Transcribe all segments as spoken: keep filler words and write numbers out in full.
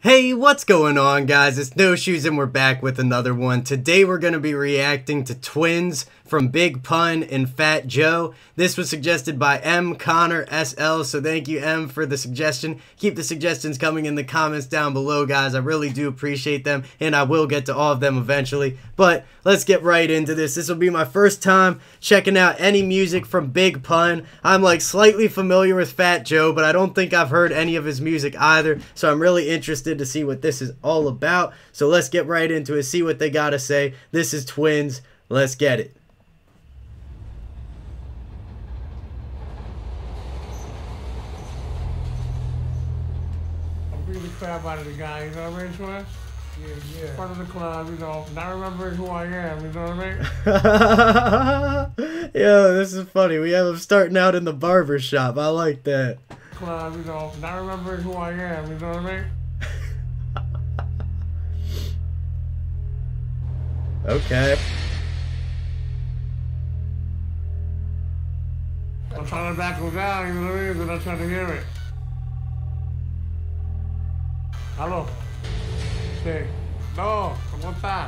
Hey, what's going on, guys? It's No Shoes and we're back with another one. Today we're going to be reacting to Twinz from Big Pun and Fat Joe. This was suggested by M. Connor S L, so thank you, M, for the suggestion. Keep the suggestions coming in the comments down below, guys. I really do appreciate them, and I will get to all of them eventually. But let's get right into this. This will be my first time checking out any music from Big Pun. I'm like slightly familiar with Fat Joe, but I don't think I've heard any of his music either, so I'm really interested to see what this is all about. So let's get right into it, see what they gotta say. This is Twinz. Let's get it. I'm beating the crap out of the guy, you know what I mean, Twinz? Yeah, yeah. In front of the club, you know, not remembering who I am, you know what I mean? Yo, this is funny. We have him starting out in the barber shop. I like that. Club, you know, not remembering who I am, you know what I mean? Okay. I'm trying to back him down, you know what I mean? They're not trying to hear it. Hello. Sí. No, ¿cómo estás?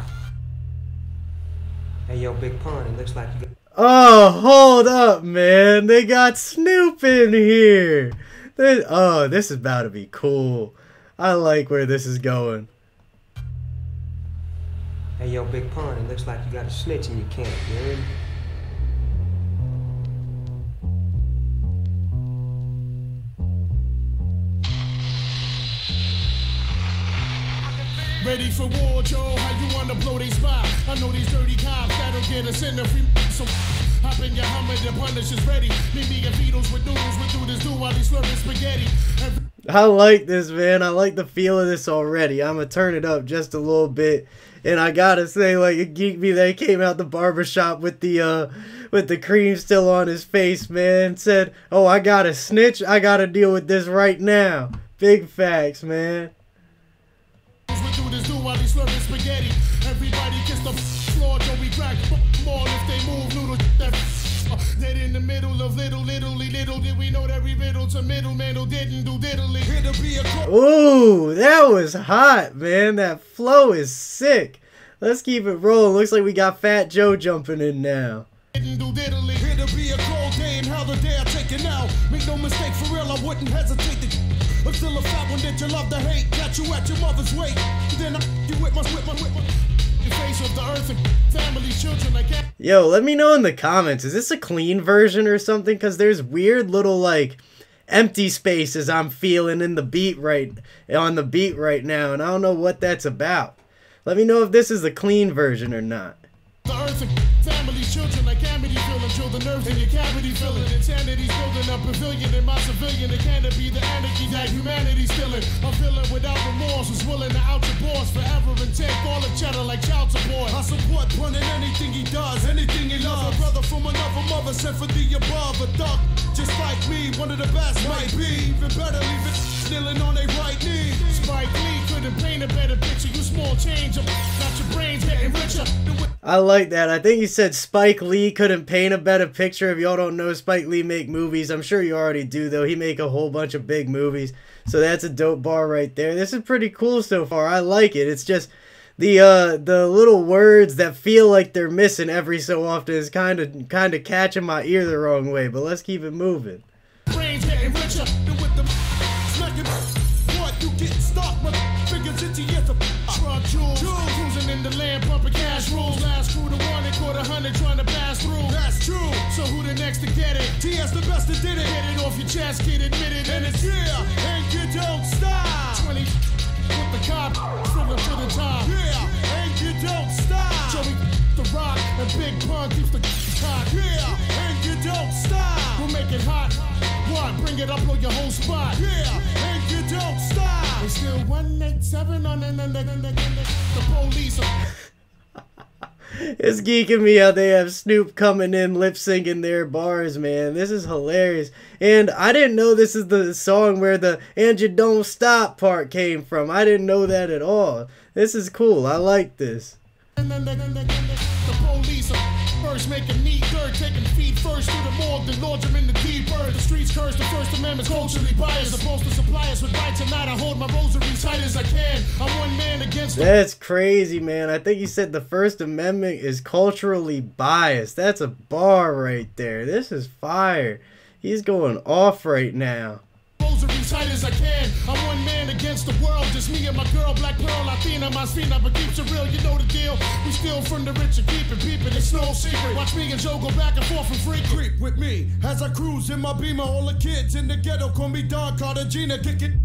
Hey, yo, Big Pun, it looks like you got... Oh, hold up, man. They got Snoop in here. They, oh, this is about to be cool. I like where this is going. Hey, yo, Big Pun, it looks like you got a snitch in your camp, you hear me? Ready for war, Joe? How you wanna blow they spot? I know these dirty cops that'll get us in the free. So hop in your Hummer, the punish is ready. Meet me and Beatles with noodles, we do this do while he's slurping spaghetti. Every I like this, man. I like the feel of this already. I'm gonna turn it up just a little bit. And I gotta say, like, it geeked me that he came out the barbershop with the uh with the cream still on his face, man. Said, oh, I got a snitch, I gotta deal with this right now. Big facts, man. while he's slurping spaghetti. Everybody kiss the floor till we crack more if they move noodle that dead in the middle of little little little did we know that we riddle to middleman who didn't do diddly. It'll be a ooh, that was hot, man. That flow is sick. Let's keep it rolling. Looks like we got Fat Joe jumping in now. Didn't do diddly. It'll be a cold day and how the day I take it now. Make no mistake, for real, I wouldn't hesitate to. I'm still a fat one that you love to hate. Got you at your mother's weight. Then I you with my with my with my face of the earth and family, children. I can't. Yo, let me know in the comments. Is this a clean version or something? Because there's weird little like empty spaces I'm feeling in the beat right on the beat right now, and I don't know what that's about. Let me know if this is a clean version or not. The earth and family, children, like amity feeling, chill the nerves in your cavity feeling. Insanity's building a pavilion in my civilian. It can't be the anarchy that humanity's feeling. I'm feeling without remorse, was willing to out your boss forever and take all the cheddar like child support. I support Pun in anything he does, anything he loves. A brother from another mother sent for the above. A dog just like me, one of the best might be. Even better, leave it kneeling on their right knee. Spike Lee couldn't paint a better picture. You small change, got your brains getting richer. I like that. I think he said Spike Lee couldn't paint a better picture. If y'all don't know, Spike Lee make movies. I'm sure you already do, though. He make a whole bunch of big movies. So that's a dope bar right there. This is pretty cool so far. I like it. It's just the uh, the little words that feel like they're missing every so often is kind of kind of catching my ear the wrong way. But let's keep it moving. Brains getting richer with the smacking. What you get stuck with fingers into your truck jewels. Cruising in the land, pumping cash rules. Last crew to one and caught a hundred trying to pass through. That's true. So who the next to get it? T S the best that did it. Get it off your chest, kid, admit it. And it's yeah, and you don't stop. twenty with the cop, filling to the top. Yeah, and you don't stop. Joey the rock, and Big Pun keeps the cock. Yeah, and you don't stop. We'll make it hot. What? Bring it up on your whole spot. Yeah, and you don't stop. It's still one eighty-seven on the, the, the, the, the police. It's geeking me how they have Snoop coming in lip syncing their bars, man. This is hilarious. And I didn't know this is the song where the "and you don't stop" part came from. I didn't know that at all. This is cool. I like this. The police are first making neat dirt, taking feet first through the morgue, then launch them in the deep earth. The streets curse, the First Amendment's culturally biased. Supposed to supply us with right tonight. I hold my rosary tight as I can. against the That's crazy, man. I think he said the First Amendment is culturally biased. That's a bar right there. This is fire. He's going off right now. As tight as I can. I'm one man against the world. Just me and my girl, Black Pearl, Latina, my Spina, but keeps it real. You know the deal. We steal from the rich and keep it peeping. It's no secret. Watch me and Joe go back and forth and free. Creep with me as I cruise in my Beamer. All the kids in the ghetto call me Don Cartagena. Kick it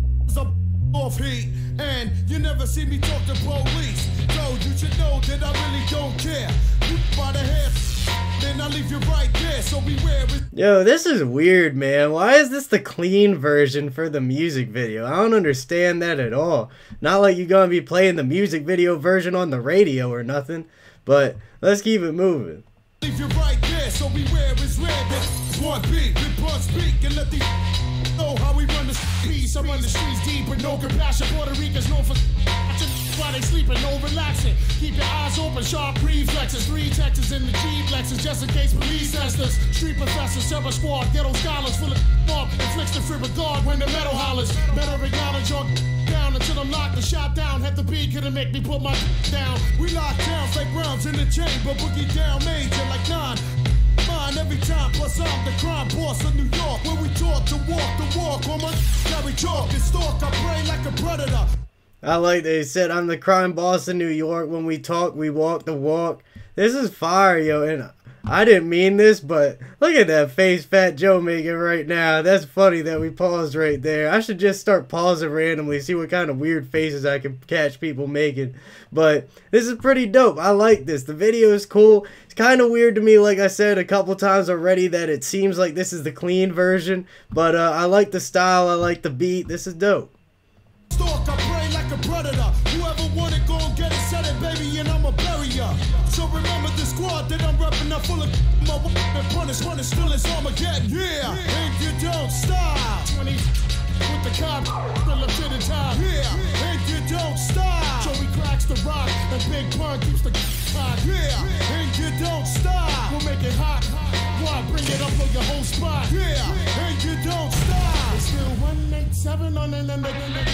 off heat. And you never see me talk to police. So you should know that I really don't care. You by the head. Then I leave you right there, so beware. Yo, this is weird, man. Why is this the clean version for the music video? I don't understand that at all. Not like you're gonna be playing the music video version on the radio or nothing. But let's keep it moving. Leave you right there, so beware is red. One beat, we bust speak and let the know how we run the peace. I run the streets deep with no compassion. Puerto Ricans known for while they sleeping, no relaxing. Keep your eyes open, sharp reflexes. Three Texas in the G-Lexus, just in case police test us. Street professors, terror squad, ghetto scholars full of mob. Inflicts the free regard when the metal hollers. Better acknowledge your down until I'm locked and shot down. Had the beat, couldn't make me put my down. We lock down fake rounds in the chamber, boogie down major like nine. Mine every time, plus I'm the crime boss of New York. Where we taught to walk the walk, on my carry chalk and stalk. I pray like a predator. I like they said I'm the crime boss in New York. When we talk, we walk the walk. This is fire, yo. And I didn't mean this, but look at that face Fat Joe making right now. That's funny that we paused right there. I should just start pausing randomly, see what kind of weird faces I can catch people making. But this is pretty dope. I like this. The video is cool. It's kind of weird to me, like I said a couple times already, that it seems like this is the clean version. But uh, I like the style. I like the beat. This is dope. Stalk, I pray like a predator. Whoever want it, gon' get it, set it, baby, and I'ma bury ya. So remember the squad that I'm reppin', I'm full of my and punish, punish, still is Armageddon. Yeah, and you don't stop. twenty with the cop, still up to the top. Yeah, and you don't stop. Joey cracks the rock, and Big Pun keeps the hot. Yeah, and you don't stop. We'll make it hot. Why bring it up on your whole spot? Yeah, and you don't stop. It's still one eight seven on the number.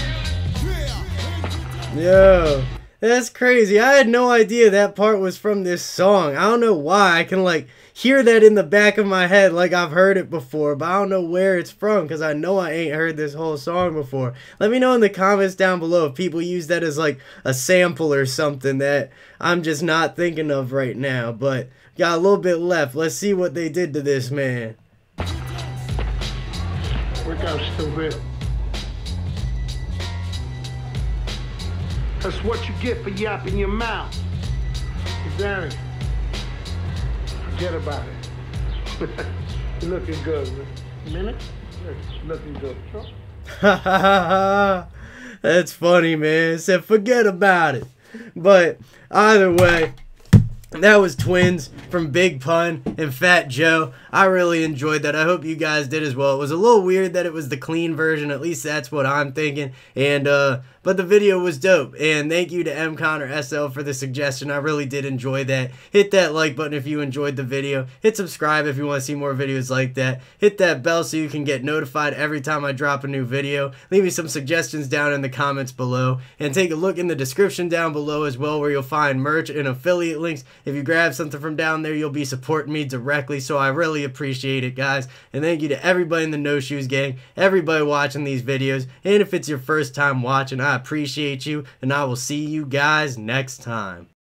Yo, that's crazy. I had no idea that part was from this song. I don't know why. I can like hear that in the back of my head like I've heard it before, but I don't know where it's from because I know I ain't heard this whole song before. Let me know in the comments down below if people use that as like a sample or something that I'm just not thinking of right now. But got a little bit left. Let's see what they did to this man. Wake up, stupid. That's what you get for yapping your mouth. Danny, forget about it. You're looking good, man. Minute? Looking good. Sure. That's funny, man. Said forget about it. But either way, that was Twinz from Big Pun and Fat Joe. I really enjoyed that. I hope you guys did as well. It was a little weird that it was the clean version. At least that's what I'm thinking. And uh, but the video was dope. And thank you to M Connor S L for the suggestion. I really did enjoy that. Hit that like button if you enjoyed the video. Hit subscribe if you want to see more videos like that. Hit that bell so you can get notified every time I drop a new video. Leave me some suggestions down in the comments below. And take a look in the description down below as well, where you'll find merch and affiliate links. If you grab something from down there, you'll be supporting me directly. So I really appreciate it, guys. And thank you to everybody in the No Shoes Gang, everybody watching these videos. And if it's your first time watching, I appreciate you. And I will see you guys next time.